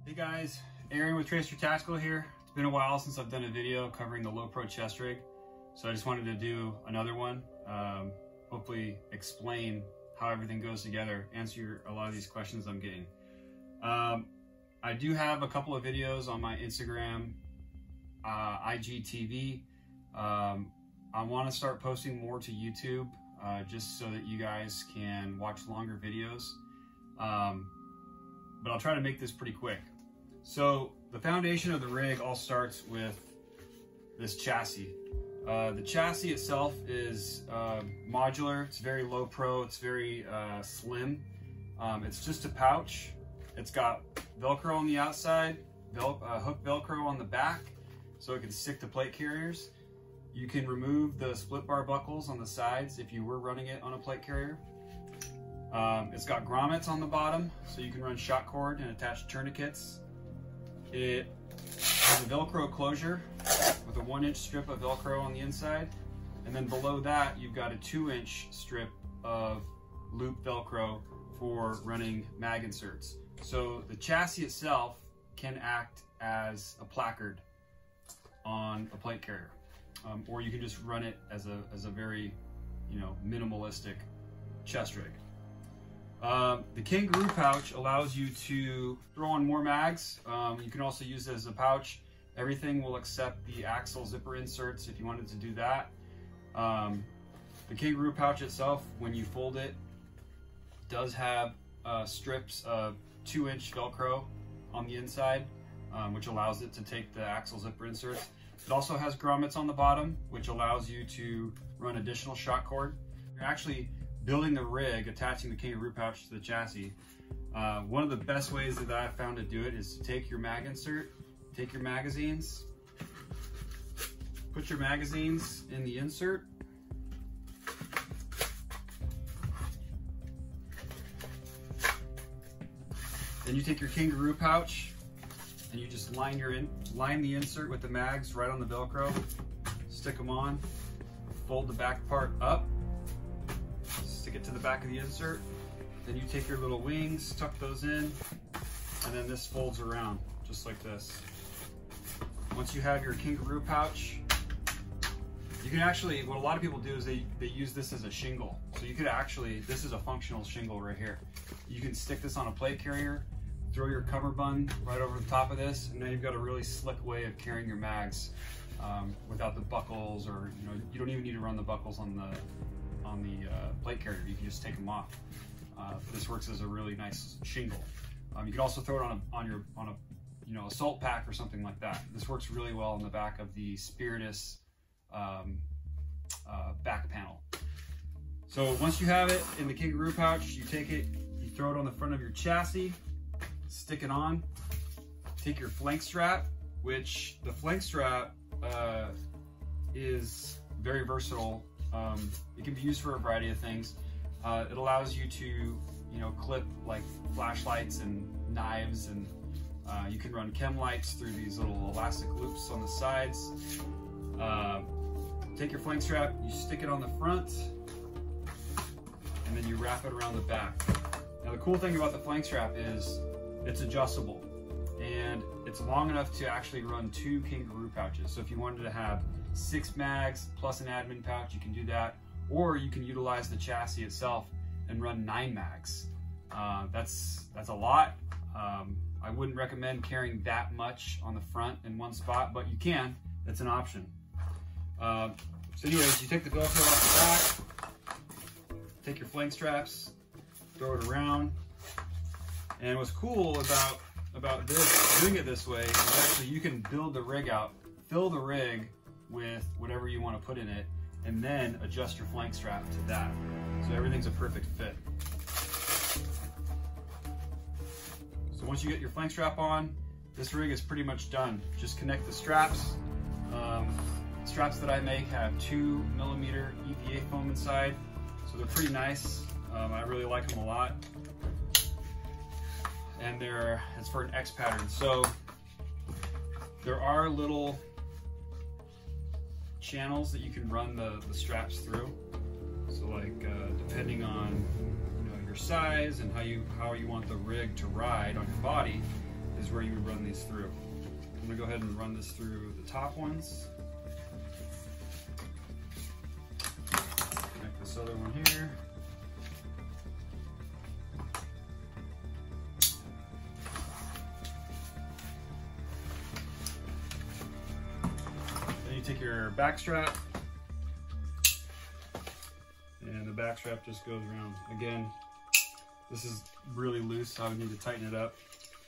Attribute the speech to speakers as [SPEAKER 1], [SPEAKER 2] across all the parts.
[SPEAKER 1] Hey guys, Aaron with Tracer Tactical here. It's been a while since I've done a video covering the Low Pro chest rig, so I just wanted to do another one. Hopefully explain how everything goes together, answer a lot of these questions I'm getting. I do have a couple of videos on my Instagram, IGTV. I want to start posting more to YouTube, just so that you guys can watch longer videos. But I'll try to make this pretty quick. So the foundation of the rig all starts with this chassis. The chassis itself is modular. It's very low pro. It's very slim. It's just a pouch. It's got Velcro on the outside, hook Velcro on the back, so it can stick to plate carriers. You can remove the split bar buckles on the sides if you were running it on a plate carrier. It's got grommets on the bottom, so you can run shot cord and attach tourniquets. It has a Velcro closure with a 1-inch strip of Velcro on the inside, and then below that you've got a 2-inch strip of loop Velcro for running mag inserts. So the chassis itself can act as a placard on a plate carrier, or you can just run it as a very, minimalistic chest rig. The kangaroo pouch allows you to throw on more mags. You can also use it as a pouch. Everything will accept the axle zipper inserts if you wanted to do that. The kangaroo pouch itself, when you fold it, does have strips of 2-inch Velcro on the inside, which allows it to take the axle zipper inserts. It also has grommets on the bottom, which allows you to run additional shot cord. You're actually building the rig, attaching the kangaroo pouch to the chassis. One of the best ways that I've found to do it is to take your mag insert, take your magazines, put your magazines in the insert, then you take your kangaroo pouch and you just line the insert with the mags right on the Velcro, stick them on, fold the back part up, stick it to the back of the insert, then you take your little wings, tuck those in, and then this folds around just like this. Once you have your kangaroo pouch, you can actually, what a lot of people do is they use this as a shingle. So you could actually, this is a functional shingle right here. You can stick this on a plate carrier, throw your cummerbund right over the top of this, and now you've got a really slick way of carrying your mags without the buckles, or you don't even need to run the buckles on the plate carrier. You can just take them off. This works as a really nice shingle. You can also throw it on a assault pack or something like that. This works really well on the back of the Spiritus back panel. So once you have it in the kangaroo pouch, you take it, you throw it on the front of your chassis, stick it on, take your flank strap, which the flank strap is very versatile. It can be used for a variety of things. It allows you to, clip like flashlights and knives, and you can run chem lights through these little elastic loops on the sides. Take your flank strap, you stick it on the front, and then you wrap it around the back. Now the cool thing about the flank strap is it's adjustable, and it's long enough to actually run 2 kangaroo pouches. So if you wanted to have 6 mags plus an admin pouch, you can do that, or you can utilize the chassis itself and run 9 mags. That's a lot. I wouldn't recommend carrying that much on the front in one spot, but you can. It's an option. So anyways, you take the Velcro off the back, take your flank straps, throw it around, and what's cool about this, doing it this way, is actually you can build the rig out, fill the rig with whatever you want to put in it, and then adjust your flank strap to that. So everything's a perfect fit. So once you get your flank strap on, this rig is pretty much done. Just connect the straps. Straps that I make have 2mm EVA foam inside, so they're pretty nice. I really like them a lot. And it's for an X pattern. So there are little channels that you can run the straps through. So like depending on your size and how you want the rig to ride on your body, is where you would run these through. I'm gonna go ahead and run this through the top ones. Connect this other one here. Then you take your back strap, and the back strap just goes around. Again, this is really loose, so I would need to tighten it up.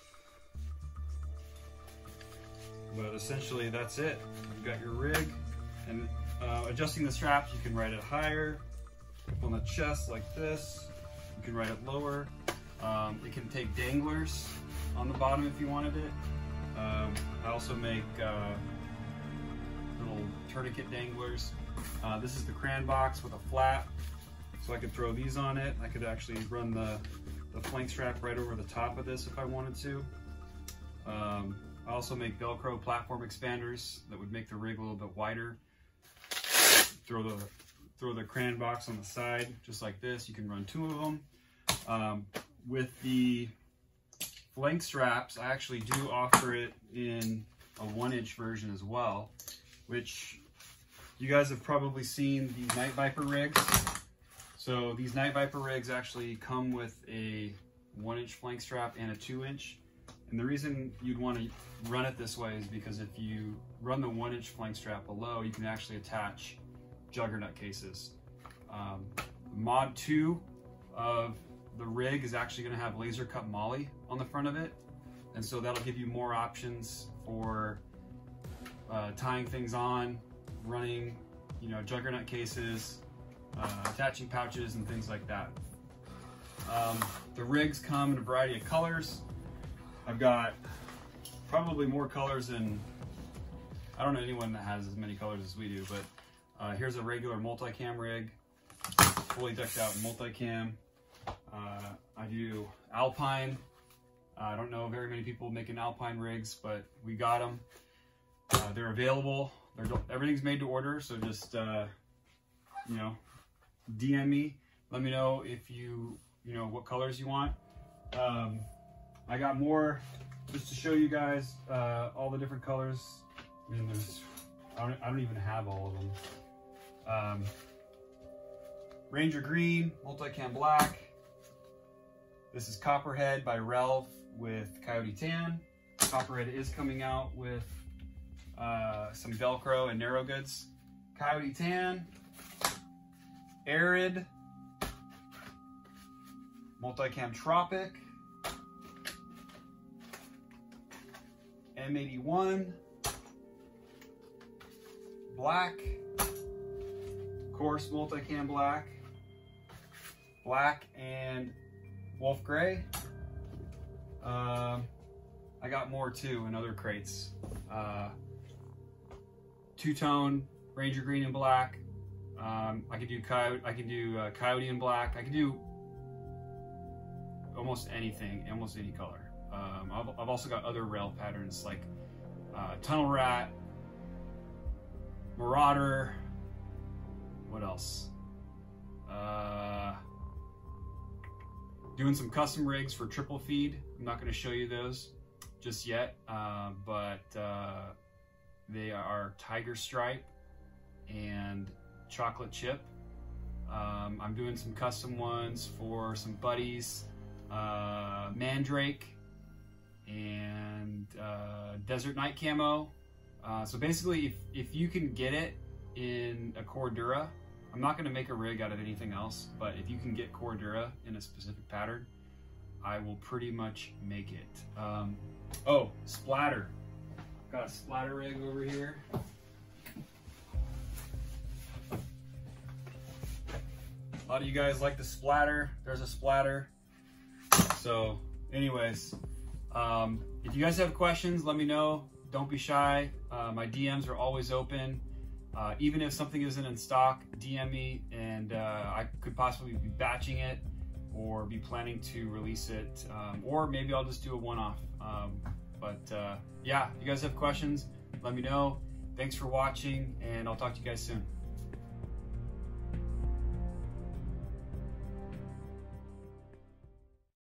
[SPEAKER 1] But essentially that's it. You've got your rig, and adjusting the straps, you can ride it higher, up on the chest like this. You can ride it lower. It can take danglers on the bottom if you wanted it. I also make little tourniquet danglers. This is the cran box with a flap, so I could throw these on it. I could actually run the flank strap right over the top of this if I wanted to. I also make Velcro platform expanders that would make the rig a little bit wider. Throw the cran box on the side, just like this. You can run 2 of them. With the flank straps, I actually do offer it in a 1-inch version as well, which you guys have probably seen these Night Viper rigs. So these Night Viper rigs actually come with a 1-inch flank strap and a 2-inch. And the reason you'd want to run it this way is because if you run the 1-inch flank strap below, you can actually attach juggernaut cases. Mod 2 of the rig is actually going to have laser cut MOLLE on the front of it, and so that'll give you more options for tying things on, running, juggernaut cases, attaching pouches and things like that. The rigs come in a variety of colors. I've got probably more colors than, I don't know anyone that has as many colors as we do, but here's a regular multicam rig, fully decked out multicam. I do Alpine. I don't know very many people making Alpine rigs, but we got them. They're available. Everything's made to order, so just DM me. Let me know if what colors you want. I got more just to show you guys all the different colors. I mean, I don't even have all of them. Ranger Green, Multicam Black. This is Copperhead by Relv with Coyote Tan. Copperhead is coming out with some Velcro and narrow goods. Coyote Tan, Arid, Multicam Tropic, M81, Black, Coarse Multicam Black, Black and Wolf Gray. I got more too in other crates. Two-tone Ranger Green and Black. I can do Coyote and Black. I can do almost anything, almost any color. I've also got other rail patterns like Tunnel Rat, Marauder. What else? Doing some custom rigs for triple feed. I'm not going to show you those just yet, but they are Tiger Stripe and Chocolate Chip. I'm doing some custom ones for some buddies, Mandrake and Desert Night Camo. So basically, if you can get it in a Cordura, I'm not going to make a rig out of anything else, but if you can get Cordura in a specific pattern, I will pretty much make it. Oh, splatter. Got a splatter rig over here. A lot of you guys like the splatter. There's a splatter. So anyways, if you guys have questions, let me know. Don't be shy. My DMs are always open. Even if something isn't in stock, DM me, and I could possibly be batching it or be planning to release it, or maybe I'll just do a one-off. Yeah, if you guys have questions, let me know. Thanks for watching, and I'll talk to you guys soon.